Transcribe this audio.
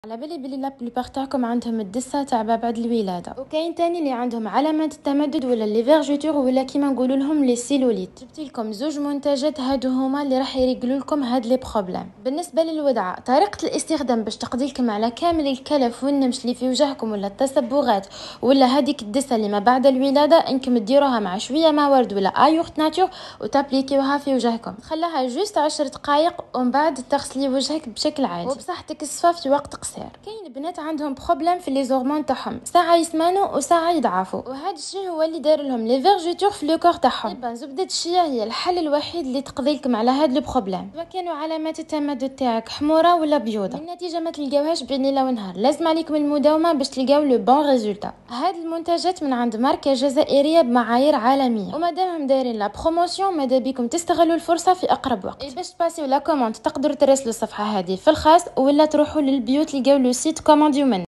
على بالي بلي لا بلوبار تاعكم عندهم الدسه تاع بعد الولاده، وكاين تاني اللي عندهم علامات التمدد ولا لي فيرجيتور ولا كيما نقولوا لهم لي سيلوليت. جبت لكم زوج منتجات هادو هما اللي راح يريقلوا لكم هاد لي بروبليم. بالنسبه للودعه، طريقه الاستخدام باش تقضي لكم على كامل الكلف والنمش اللي في وجهكم ولا التصبغات ولا هذيك الدسه اللي ما بعد الولاده، انكم ديروها مع شويه ما ورد ولا ايورت ناتور وتابليكيوها في وجهكم، خلاها جوست 10 دقائق ومن بعد تغسلي وجهك بشكل عادي وبصحتك الصفا في وقت قصير. كاين بنات عندهم بروبليم في لي زورمون تاعهم، ساعه يسمنوا وساعه يضعفوا، وهذا الشيء هو اللي دار لهم لي فيرجيتور في لو كور تاعهم. زبده الشيا هي الحل الوحيد اللي تقضي لكم على هذا البروبليم، سواء كانوا علامات التمدد تاعك حموره ولا بيوضه. النتيجه ما تلقاوهاش بين ليله ونهار، لازم عليكم المداومه باش تلقاو لو بون ريزولتا. هاد المنتجات من عند ماركه جزائريه بمعايير عالميه، ومادامهم دايرين لا بروموسيون ماذا بكم تستغلوا الفرصه في اقرب وقت. باش تباسيو لا كوموند تقدروا تراسلوا الصفحه هذه في الخاص ولا تروحوا للبيوت تلقاو لو سيت كومونديو من